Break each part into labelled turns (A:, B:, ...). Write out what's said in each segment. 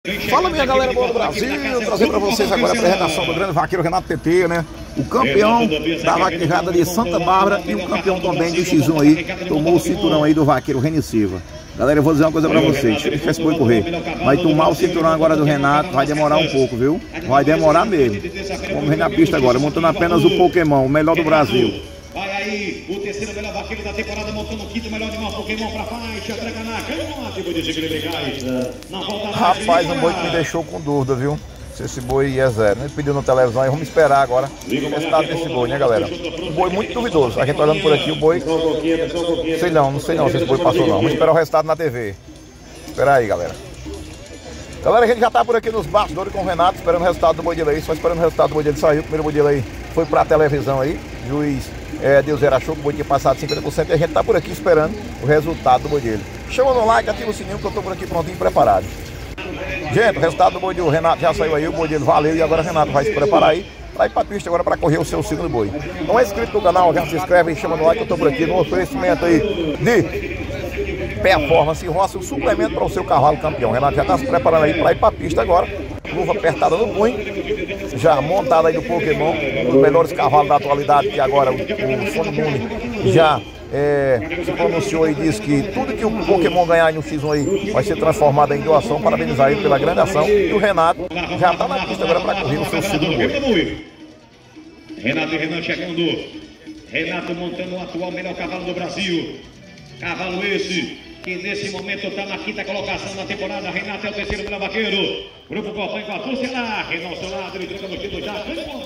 A: Fala, minha galera boa do Brasil, trazer para vocês agora a apresentação do grande vaqueiro Renato TT, né? O campeão da vaquejada de Santa Bárbara e o campeão também do X1 aí, tomou o cinturão aí do vaqueiro Reni Silva. Galera, eu vou dizer uma coisa para vocês, deixa esse boi correr. Vai tomar o cinturão agora do Renato, vai demorar um pouco, viu? Vai demorar mesmo. Vamos ver na pista agora, montando apenas o Pokémon, o melhor do Brasil.
B: Vai aí, o terceiro melhor vaqueiro da temporada, montando o quinto melhor animal Pokémon pra faixa, entrega na canhota, vou dizer que ele vai.
A: Rapaz, um boi que me deixou com dúvida, viu? Se esse boi é zero. Ele pediu na televisão, aí vamos esperar agora o resultado desse boi, né, galera? Um boi muito duvidoso. A gente tá olhando por aqui, o boi... Não sei não se esse boi passou não. Vamos esperar o resultado na TV. Espera aí, galera. Galera, a gente já tá por aqui nos bastidores com o Renato, esperando o resultado do boi dele aí. Só esperando o resultado do boi dele sair. O primeiro boi dele aí foi pra televisão aí. Juiz Deus achou que o boi tinha passado 50% e a gente tá por aqui esperando o resultado do boi dele. Chama no like, ativa o sininho que eu tô por aqui prontinho, preparado. Gente, o resultado do boi do Renato já saiu aí, o boi dele valeu e agora o Renato vai se preparar aí pra ir pra pista agora pra correr o seu segundo boi. Não é inscrito no canal, já se inscreve e chama no like que eu tô por aqui no oferecimento aí de performance e roça, um suplemento para o seu cavalo campeão. O Renato já tá se preparando aí pra ir pra pista agora, luva apertada no punho, já montada aí no Pokémon, um dos melhores cavalos da atualidade, que agora o Sono Mune já se pronunciou e disse que tudo que o Pokémon ganhar no X1 aí vai ser transformado em doação. Parabenizar ele pela grande ação. E o Renato já está na pista agora para correr o seu segundo boi.
B: Renato e Renan chegando. Renato montando o atual melhor cavalo do Brasil. Cavalo esse que nesse momento está na quinta colocação da temporada. Renato é o terceiro melhor vaqueiro. Grupo Copan com a Tucelar. Renan ao seu lado, ele troca no título já.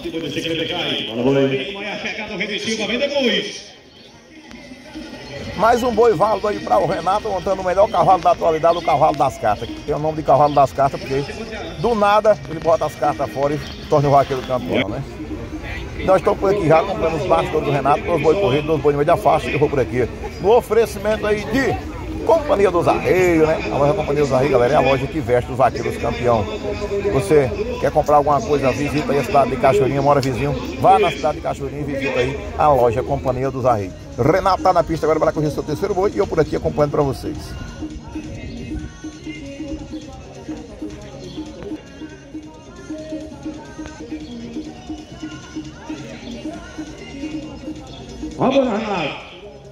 B: Vem a chegada do Reni Silva, vem depois.
A: Mais um boi válido aí para o Renato, montando o melhor cavalo da atualidade, o cavalo das cartas. Tem o nome de cavalo das cartas porque do nada ele bota as cartas fora e torna o vaqueiro campeão, né? Nós estamos por aqui já comprando os bastidores do Renato, dois boi corridos, dois boi no meio da faixa, eu vou por aqui. No oferecimento aí de Companhia dos Arreios, né? A loja Companhia dos Arreios, galera, é a loja que veste os vaqueiros campeão. Você quer comprar alguma coisa, visita aí a cidade de Cachoeirinha, mora vizinho, vá na cidade de Cachoeirinha e visita aí a loja Companhia dos Arreios. Renato tá na pista agora para correr seu terceiro boi e eu por aqui acompanhando para vocês.
B: Vamos, Renato.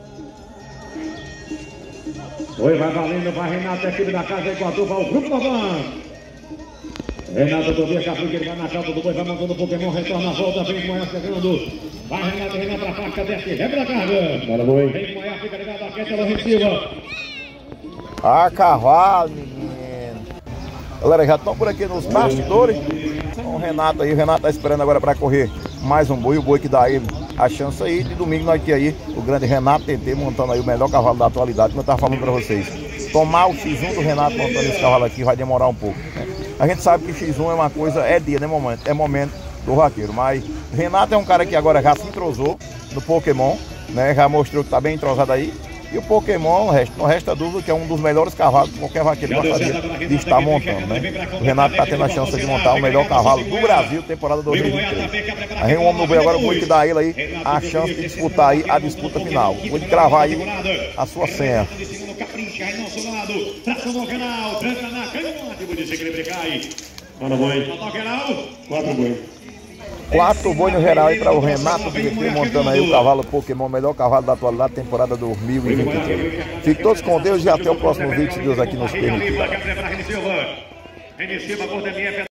B: Oi, vai valendo, vai Renato, é filho da casa, Equador, vai o Grupo Copan. Renato Tobias Caprica, ele vai na calça do boi, vai mandando o Pokémon, retorna a volta, vem com ela chegando. Vai Renato, Renan pra faixa, desce, lembra da carga. Bora, boi. Vem com ela, fica ligado, aquece ela receba.
A: Ah, cavalo, menino. Galera, já estão por aqui nos bastidores com o Renato aí. O Renato tá esperando agora para correr mais um boi, o boi que dá aí a chance aí. De domingo nós temos aí o grande Renato TT montando aí o melhor cavalo da atualidade, como eu estava falando para vocês. Tomar o X1 do Renato montando esse cavalo aqui vai demorar um pouco, né? A gente sabe que X1 é uma coisa, é dia, né, momento? É momento do vaqueiro, mas Renato é um cara que agora já se entrosou no Pokémon, né? Já mostrou que tá bem entrosado aí. E o Pokémon, não resta dúvida que é um dos melhores cavalos que qualquer vaqueiro gostaria de estar montando, né? O Renato está tendo a chance de montar o melhor cavalo do Brasil, temporada 2023. Aí o homem no boi agora, o boi que dá a ele aí a chance de disputar aí a disputa final. Vou de cravar aí a sua senha. Quatro boi no geral aí para o Renato TT montando aí o cavalo Pokémon, melhor cavalo da atualidade, temporada 2023. Fiquem todos com Deus e até o próximo vídeo, se Deus aqui nos permitir.